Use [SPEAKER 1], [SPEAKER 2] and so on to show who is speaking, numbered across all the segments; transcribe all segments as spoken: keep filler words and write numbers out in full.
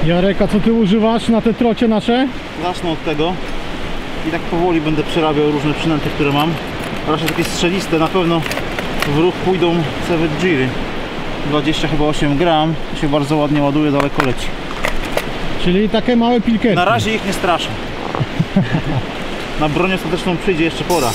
[SPEAKER 1] Jarek, a co ty używasz na te trocie nasze?
[SPEAKER 2] Zacznę od tego i tak powoli będę przerabiał różne przynęty, które mam. Raczej takie strzeliste, na pewno w ruch pójdą Seven Giry. dwadzieścia chyba osiem gram, to się bardzo ładnie ładuje, daleko leci.
[SPEAKER 1] Czyli takie małe pilkerki.
[SPEAKER 2] Na razie ich nie straszę. Na broń ostateczną przyjdzie jeszcze pora.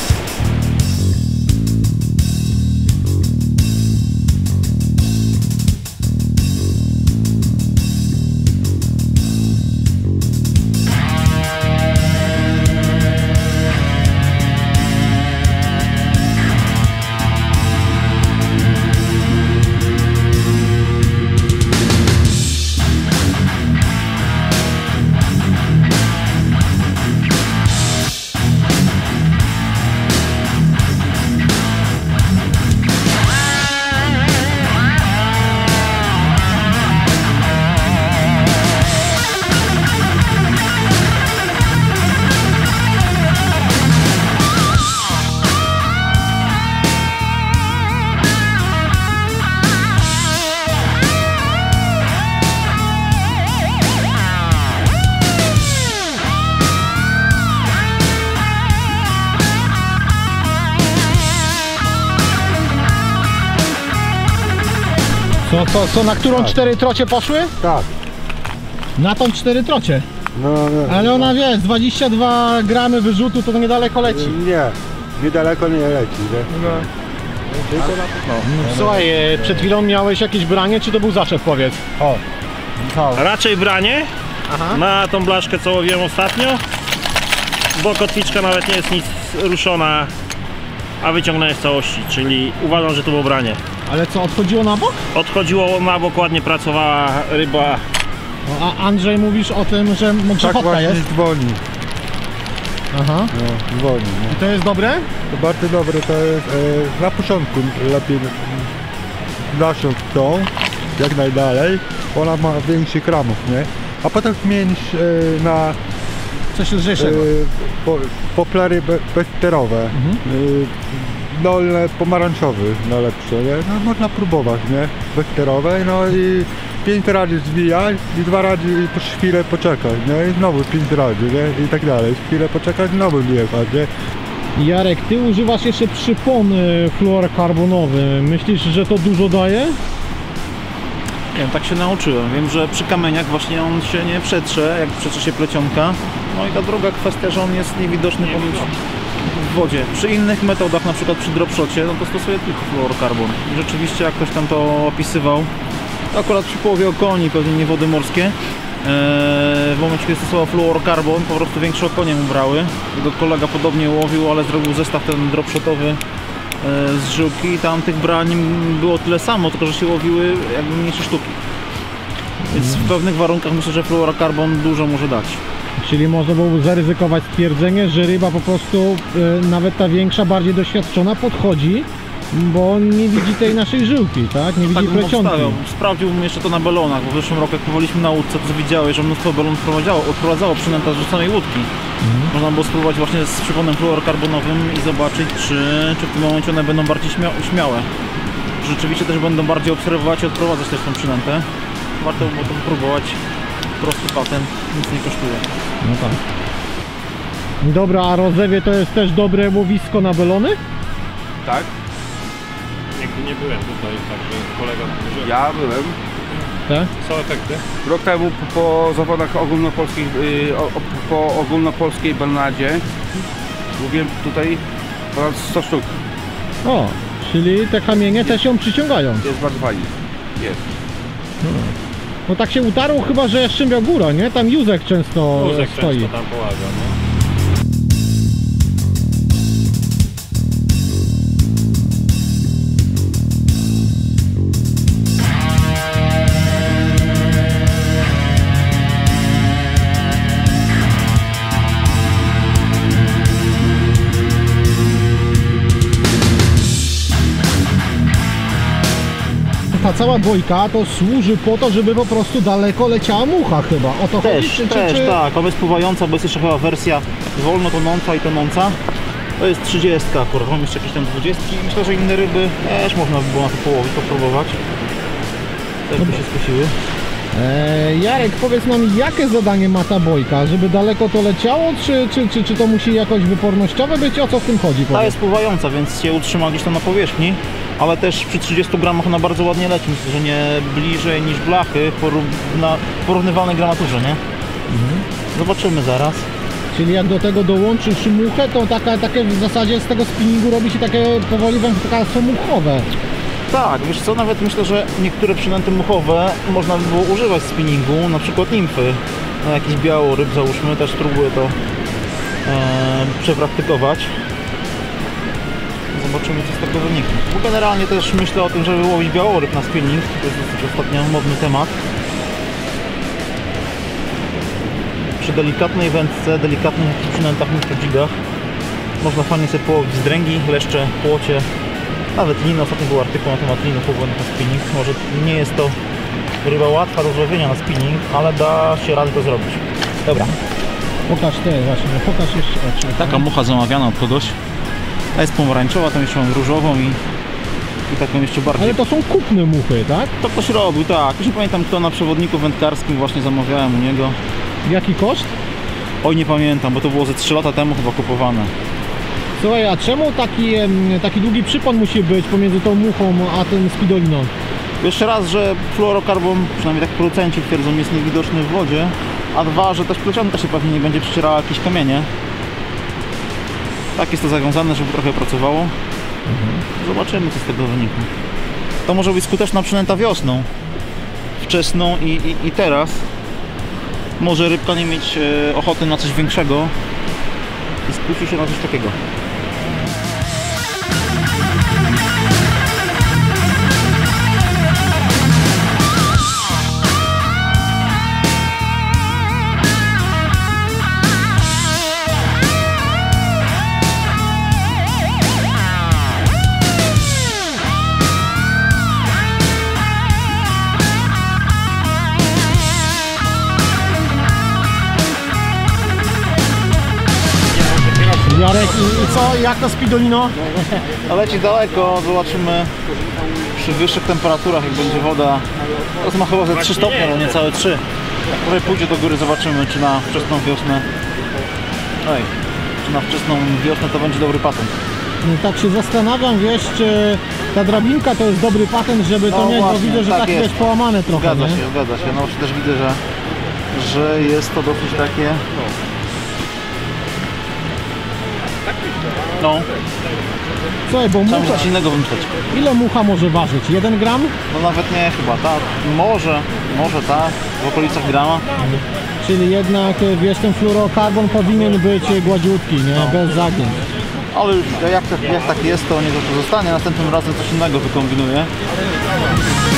[SPEAKER 1] Co, co, co, na którą
[SPEAKER 3] Tak.
[SPEAKER 1] cztery trocie poszły?
[SPEAKER 3] Tak.
[SPEAKER 1] Na tą cztery trocie.
[SPEAKER 3] No, no,
[SPEAKER 1] Ale ona, wiesz, dwadzieścia dwa gramy wyrzutu, to niedaleko leci.
[SPEAKER 3] Nie, niedaleko nie leci, nie?
[SPEAKER 1] No.
[SPEAKER 3] Tylko na no.
[SPEAKER 1] No, słuchaj, e, przed chwilą miałeś jakieś branie, czy to był zaszep, powiedz?
[SPEAKER 3] O, Michał.
[SPEAKER 4] Raczej branie
[SPEAKER 1] Aha.
[SPEAKER 4] na tą blaszkę, co łowiłem ostatnio, bo kotwiczka nawet nie jest nic ruszona, a wyciągnąłem z całości, czyli uważam, że to było branie.
[SPEAKER 1] Ale co, odchodziło na bok?
[SPEAKER 4] Odchodziło na bok, ładnie pracowała ryba.
[SPEAKER 1] No, a Andrzej, mówisz o tym, że
[SPEAKER 3] Tak
[SPEAKER 1] grzechotka
[SPEAKER 3] właśnie
[SPEAKER 1] jest?
[SPEAKER 3] dzwoni.
[SPEAKER 1] Aha.
[SPEAKER 3] No, dzwoni. No.
[SPEAKER 1] I to jest dobre?
[SPEAKER 3] To bardzo dobre, to jest e, na początku lepiej nasiąść tą, jak najdalej. Ona ma większy kramów, nie? A potem zmienić e, na
[SPEAKER 1] Coś
[SPEAKER 3] e,
[SPEAKER 1] lżejszego.
[SPEAKER 3] po, poplery be, bezsterowe.
[SPEAKER 1] Mhm.
[SPEAKER 3] E, dolne pomarańczowy na lepsze, nie? No można próbować, nie? Bezsterowe, no i pięć razy zwijać i dwa razy po chwilę poczekać, nie? I znowu pięć razy, nie? I tak dalej. Chwilę poczekać, znowu wjechać, nie?
[SPEAKER 1] Jarek, ty używasz jeszcze przypony fluorokarbonowy. Myślisz, że to dużo daje?
[SPEAKER 2] Nie wiem, tak się nauczyłem. Wiem, że przy kamieniach właśnie on się nie przetrze, jak przetrze się plecionka. No i ta druga kwestia, że on jest niewidoczny ponoć w wodzie. Przy innych metodach, na przykład przy dropshocie, no to stosuję tylko fluorokarbon. I rzeczywiście jak ktoś tam to opisywał, to akurat przy połowie okoni, pewnie nie wody morskie, eee, w momencie kiedy stosował fluorokarbon, po prostu większe okonie mu brały. Jego kolega podobnie łowił, ale zrobił zestaw ten dropshotowy z żyłki i tam tych brań było tyle samo, tylko że się łowiły jakby mniejsze sztuki. Więc w pewnych warunkach myślę, że fluorokarbon dużo może dać.
[SPEAKER 1] Czyli można było zaryzykować stwierdzenie, że ryba po prostu, y, nawet ta większa, bardziej doświadczona, podchodzi, bo nie widzi tej naszej żyłki, tak? Nie widzi
[SPEAKER 2] Tak bym
[SPEAKER 1] plecionki.
[SPEAKER 2] obstawiał. Sprawdziłbym jeszcze to na belonach, bo w zeszłym roku jak pływaliśmy na łódce, to widziałeś, że mnóstwo belonów wprowadzało, odprowadzało przynęta z rzuconej łódki. Mhm. Można było spróbować właśnie z przyponem fluorokarbonowym i zobaczyć, czy, czy w tym momencie one będą bardziej śmia śmiałe. Rzeczywiście też będą bardziej obserwować i odprowadzać też tą przynętę. Warto było to próbować. Prosty patent, nic nie kosztuje.
[SPEAKER 1] No tak. Dobra, a Rozewie to jest też dobre łowisko na belony?
[SPEAKER 5] Tak?
[SPEAKER 4] Nigdy nie byłem tutaj, także kolega że
[SPEAKER 5] Ja byłem.
[SPEAKER 1] Tak?
[SPEAKER 4] są efekty.
[SPEAKER 5] Rok temu po, po zawodach ogólnopolskich, yy, o, o, po ogólnopolskiej belnadzie mówiłem tutaj ponad sto sztuk.
[SPEAKER 1] O, czyli te kamienie też ją przyciągają.
[SPEAKER 5] Jest bardzo fajnie. Jest.
[SPEAKER 1] No tak się utarło chyba, że Jaszczębia Góra, nie? Tam Józek często
[SPEAKER 4] Józek
[SPEAKER 1] stoi.
[SPEAKER 4] często tam pomaga, no.
[SPEAKER 1] Ta cała dwójka to służy po to, żeby po prostu daleko leciała mucha chyba. O to chodzi?
[SPEAKER 2] Też,
[SPEAKER 1] Czy,
[SPEAKER 2] też,
[SPEAKER 1] czy, czy...
[SPEAKER 2] tak. Ona jest pływająca, bo jest jeszcze chyba wersja wolno tonąca i tonąca. To jest trzydziestka akurat, mam jeszcze jakieś tam dwudziestki. Myślę, że inne ryby też można by było na to połowić, popróbować. Też by się skusiły.
[SPEAKER 1] E, Jarek, powiedz nam, jakie zadanie ma ta bojka? Żeby daleko to leciało, czy, czy, czy, czy to musi jakoś wypornościowe być? O co w tym chodzi?
[SPEAKER 2] Ta
[SPEAKER 1] Powiedz?
[SPEAKER 2] jest pływająca, więc się utrzyma gdzieś tam na powierzchni, ale też przy trzydziestu gramach ona bardzo ładnie leci. Myślę, że nie bliżej niż blachy porówna, porównywalnej gramaturze, nie?
[SPEAKER 1] Mhm.
[SPEAKER 2] Zobaczymy zaraz.
[SPEAKER 1] Czyli jak do tego dołączysz muchę, to taka, takie w zasadzie z tego spinningu robi się takie powoli wędkarstwo muchowe.
[SPEAKER 2] Tak, wiesz co, nawet myślę, że niektóre przynęty muchowe można by było używać w spinningu, na przykład nimfy. Na jakiś białoryb załóżmy, też spróbuję to e, przepraktykować. Zobaczymy, co z tego wyniknie. Bo generalnie też myślę o tym, żeby łowić białoryb na spinning. To jest dosyć ostatnio modny temat. Przy delikatnej wędce, delikatnych jakichś przynętach, mikrodzigach można fajnie sobie połowić z dręgi, leszcze, płocie. Nawet liny, ostatnio był artykuł na temat linów łowionych na spinning. Może nie jest to ryba łatwa do złowienia na spinning, ale da się radę to zrobić. Dobra.
[SPEAKER 1] Pokaż te właśnie, pokaż jeszcze oczy.
[SPEAKER 2] Taka mucha zamawiana od kogoś. Ta jest pomarańczowa, tam jeszcze mam różową i, i taką jeszcze bardziej.
[SPEAKER 1] Ale to są kupne muchy, tak?
[SPEAKER 2] To ktoś robił, tak. Już nie pamiętam kto, na przewodniku wędkarskim właśnie zamawiałem u niego.
[SPEAKER 1] Jaki koszt?
[SPEAKER 2] Oj, nie pamiętam, bo to było ze trzy lata temu chyba kupowane.
[SPEAKER 1] Słuchaj, a czemu taki, em, taki długi przypon musi być pomiędzy tą muchą a tym spidoliną?
[SPEAKER 2] Jeszcze raz, że fluorokarbon, przynajmniej tak producenci twierdzą, jest niewidoczny w wodzie, a dwa, że też plecionka się pewnie nie będzie przecierała jakieś kamienie. Tak jest to zawiązane, żeby trochę pracowało. Mhm. Zobaczymy, co z tego wyniknie. To może być skuteczna przynęta wiosną, wczesną i, i, i teraz. Może rybka nie mieć e, ochoty na coś większego i skusi się na coś takiego.
[SPEAKER 1] Jarek, i, i co? Jak to spidolino?
[SPEAKER 2] No leci daleko, zobaczymy przy wyższych temperaturach, jak będzie woda. Teraz ma chyba ze trzy stopnie, ale niecałe trzy. Jak trochę pójdzie do góry, zobaczymy, czy na wczesną wiosnę. Ej, czy na wczesną wiosnę to będzie dobry patent.
[SPEAKER 1] No, tak się zastanawiam, wiesz, czy ta drabinka to jest dobry patent, żeby to
[SPEAKER 2] No
[SPEAKER 1] mieć, bo
[SPEAKER 2] właśnie,
[SPEAKER 1] widzę, że
[SPEAKER 2] tak
[SPEAKER 1] tak
[SPEAKER 2] jest.
[SPEAKER 1] wiesz, połamane trochę,
[SPEAKER 2] Zgadza
[SPEAKER 1] nie?
[SPEAKER 2] się, zgadza się. No właśnie też widzę, że, że jest to dosyć takie... No,
[SPEAKER 1] Słuchaj, bo
[SPEAKER 2] trzeba
[SPEAKER 1] mucha,
[SPEAKER 2] coś innego wymyśleć.
[SPEAKER 1] ile mucha może ważyć? jeden gram?
[SPEAKER 2] No nawet nie chyba, tak. Może, może tak, w okolicach grama.
[SPEAKER 1] Czyli jednak, wiesz, ten fluorokarbon powinien być gładziutki, nie?
[SPEAKER 2] No.
[SPEAKER 1] Bez zagięć.
[SPEAKER 2] Ale już jak, tak- jak tak jest, to niech to zostanie. Następnym razem coś innego wykombinuję.